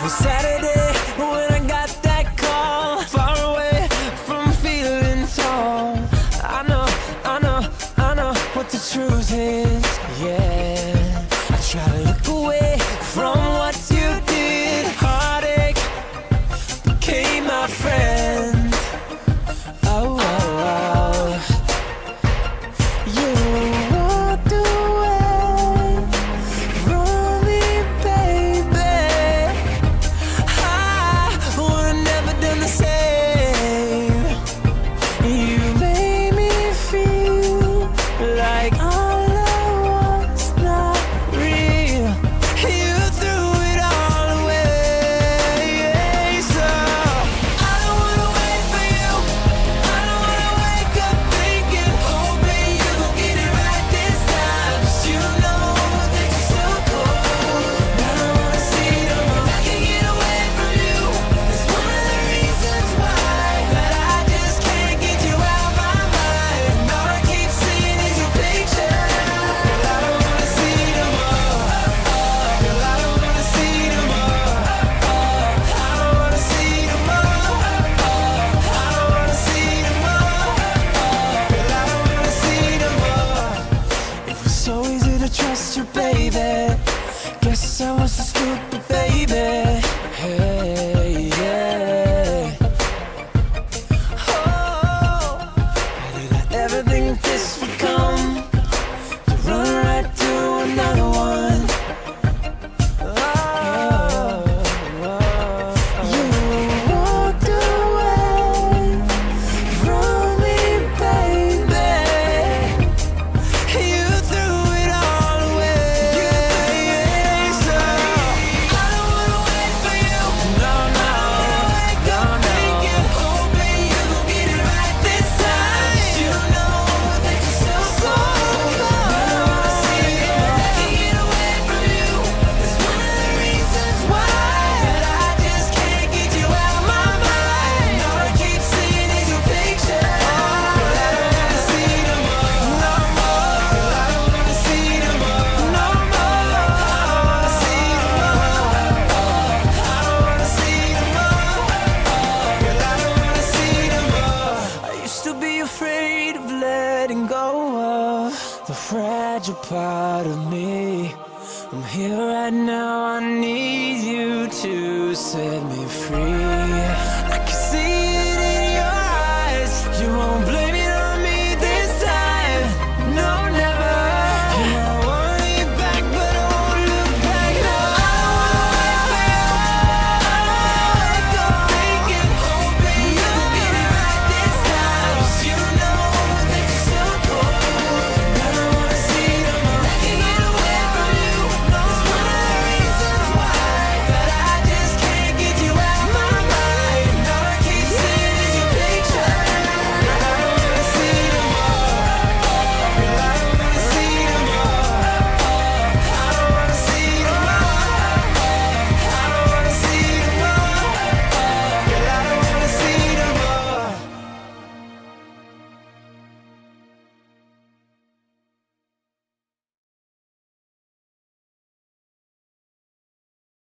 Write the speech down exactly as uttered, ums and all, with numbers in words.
was Saturday when I got that call, far away from feeling tall. I know, I know, I know what the truth is, yeah. I try to look away from what you did. Heartache became my friend. Oh, oh, oh. You walked away from me, baby. I would've never done the same. You made me feel like all I was not real. You threw it all away. So I don't wanna wait for you. I don't wanna wake up thinking, hoping you gon' get it right this time. 'Cause you know that you're so cold. I don't wanna see no more. If I can get away from you, it's one of the reasons why that I just can't get you out my mind. And all I keep seeing is your picture. Girl, I don't wanna see no more. Girl, I don't wanna see no more. I don't wanna see no more. I don't wanna see no more. Girl, I don't wanna see no more. It was so easy to trust you, baby. Guess I was a stupid baby. Hey, yeah. Oh, how did I ever think this would come? To run right to another one. Oh, you walked away from me, baby. You threw it all away. So I don't wanna wait for you. No, no, wake up thinking, hoping you gon' get it right this time. You know that you're so cold. I don't wanna see it. If I can get away from you, it's one of the reasons why that I just can't get you out my mind. All I keep seeing is your picture. Girl, I don't wanna see no more. No more. Girl, I don't wanna see no more. No more. I don't wanna see no more. I don't wanna see no more. Girl, I don't wanna see no more. I used to be afraid of letting go of the fragile part of me. I'm here right now, I need you to set me free.